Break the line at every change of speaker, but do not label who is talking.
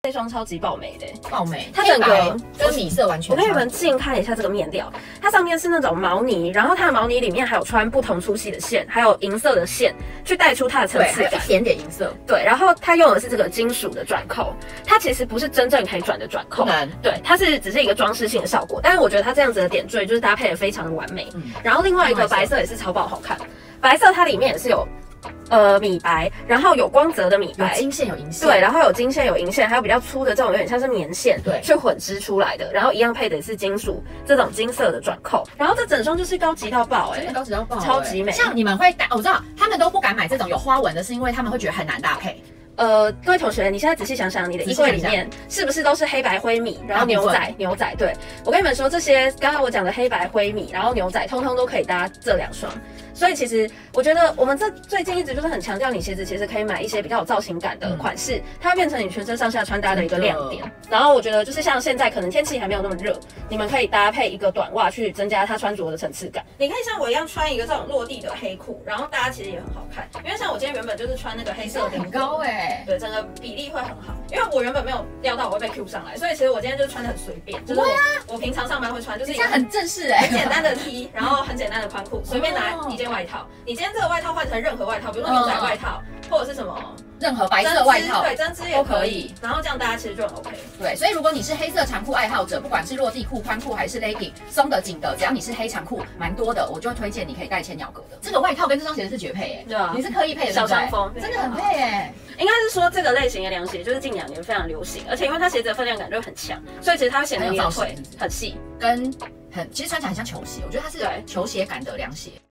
这双超级爆美的，
爆美，
它整个
跟米色完全。
我给你们近看一下这个面料，它上面是那种毛呢，然后它的毛呢里面还有穿不同粗细的线，还有银色的线，去带出它的层次感，
一点点银色。
对，然后它用的是这个金属的转扣，它其实不是真正可以转的转扣，对，它只是一个装饰性的效果。但是我觉得它这样子的点缀就是搭配的非常的完美。然后另外一个白色也是超爆好看，白色它里面也是有。米白，然后有光泽的米白，
有金线有银线，
对，然后有金线有银线，还有比较粗的这种有点像是棉线，
对，
去混织出来的，然后一样配的是金属这种金色的转扣，然后这整双就是高级到爆
真的高级到爆，
超级美。
像你们会搭，我知道他们都不敢买这种有花纹的，是因为他们会觉得很难搭配。
各位同学，你现在仔细想想，你的衣柜里面是不是都是黑白灰米，然后牛仔？对，我跟你们说，这些刚刚我讲的黑白灰米，然后牛仔，通通都可以搭这2双。所以其实我觉得我们最近一直就是很强调，你鞋子其实可以买一些比较有造型感的款式，它会变成你全身上下穿搭的一个亮点。然后我觉得就是像现在可能天气还没有那么热，你们可以搭配一个短袜去增加它穿着的层次感。你可以像我一样穿一个这种落地的黑裤，然后搭其实也很好看。因为像我今天原本就是穿那个黑色的，
很高对，
整个比例会很好。因为我原本没有料到我会被 Q 上来，所以其实我今天就是穿的很随便，就是我平常上班会穿，就是
这样很正式
很简单的 T， 然后很简单的宽裤，随便拿一件外套。你今天这个外套换成任何外套，比如说牛仔外套，或者是什么
任何白色外套，
对，针织也可以。然后这样大家其实就很 OK。
对，所以如果你是黑色长裤爱好者，不管是落地裤、宽裤还是 legging， 松的、紧的，只要你是黑长裤，蛮多的，我就会推荐你可以带千鸟格的。这个外套跟这双鞋子是绝配
对啊，
你是刻意配的，
小香风，
真的很配
应该是说这个类型的凉鞋就是近2年非常流行，而且因为它鞋子的分量感就很强，所以其实它显得也会很细，
其实穿起来很像球鞋，我觉得它是球鞋感的凉鞋。